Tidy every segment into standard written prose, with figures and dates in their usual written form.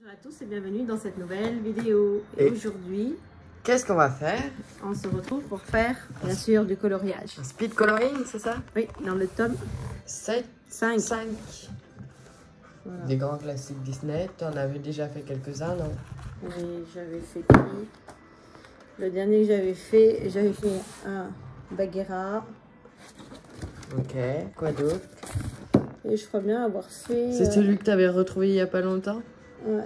Bonjour à tous et bienvenue dans cette nouvelle vidéo. Et aujourd'hui, qu'est-ce qu'on va faire? On se retrouve pour faire, bien sûr, du coloriage. Un speed coloring, c'est ça? Oui, dans le tome 5. Voilà. Des grands classiques Disney. Tu en avais déjà fait quelques-uns, non? Oui, j'avais fait qui? Le dernier que j'avais fait un Bagheera. Ok, quoi d'autre? Et je crois bien avoir fait... C'est celui que tu avais retrouvé il n'y a pas longtemps? Ouais.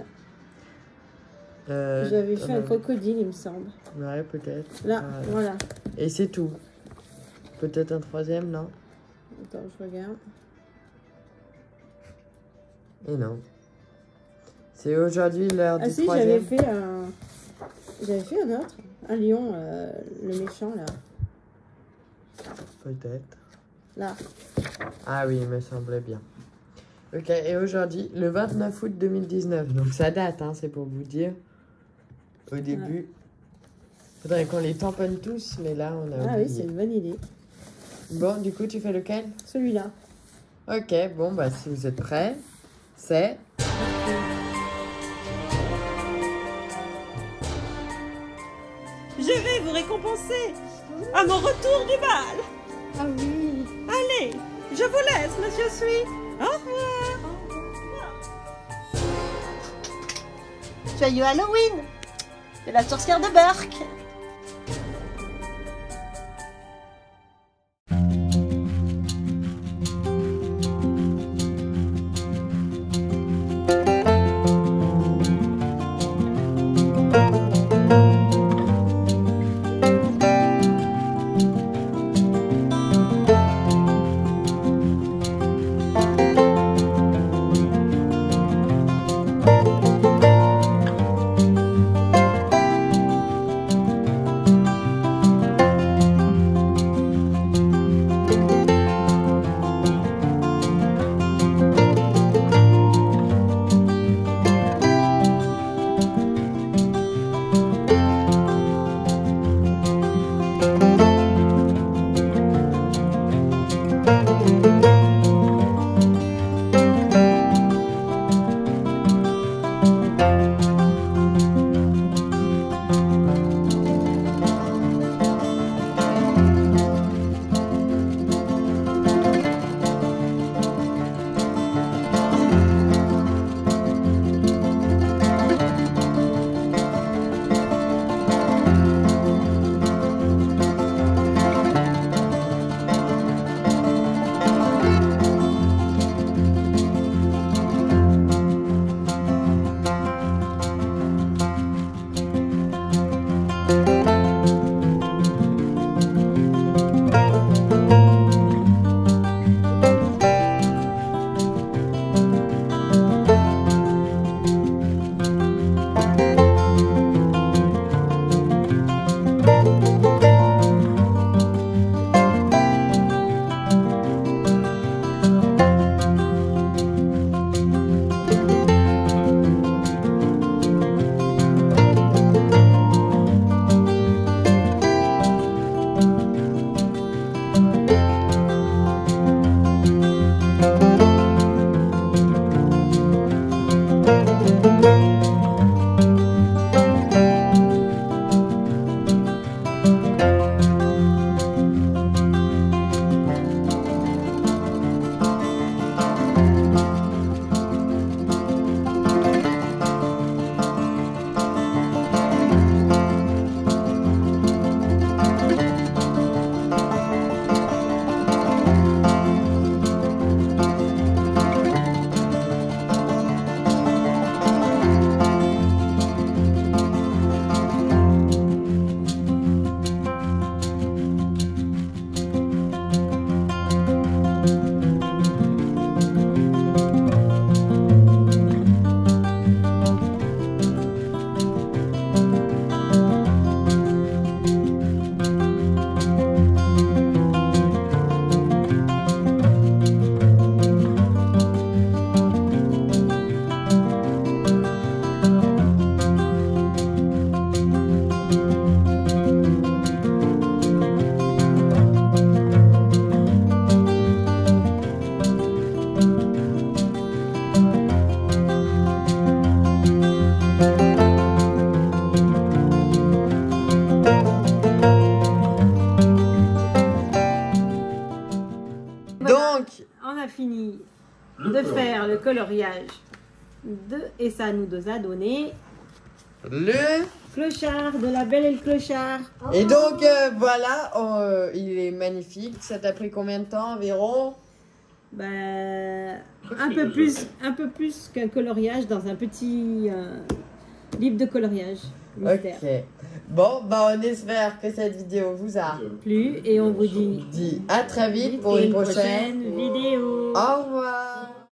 J'avais fait un crocodile, il me semble. Ouais, peut-être. Là, voilà. Et c'est tout. Peut-être un troisième, non? Attends, je regarde. Et non. C'est aujourd'hui l'heure du troisième. J'avais fait un autre. Un lion, le méchant, là. Peut-être. Là. Ah oui, il me semblait bien. Ok, et aujourd'hui, le 29 août 2019. Donc ça date, hein, c'est pour vous dire. Au début. Faudrait qu'on les tamponne tous, mais là, on a oublié. Ah oui, c'est une bonne idée. Bon, du coup, tu fais lequel? Celui-là. Ok, bon, bah si vous êtes prêts, c'est... Je vais vous récompenser à mon retour du bal. Ah oui. Allez, je vous laisse, monsieur Sui. Au revoir. Joyeux Halloween de la sorcière de Burke. on a fini de faire le coloriage et ça nous a donné Le... clochard de la Belle et le Clochard. Et donc, voilà, il est magnifique. Ça t'a pris combien de temps environ? Ben, un peu plus qu'un coloriage dans un petit livre de coloriage. Mystère. Ok. Bon, bah on espère que cette vidéo vous a Plu et on vous dit à très vite pour une prochaine vidéo. Au revoir.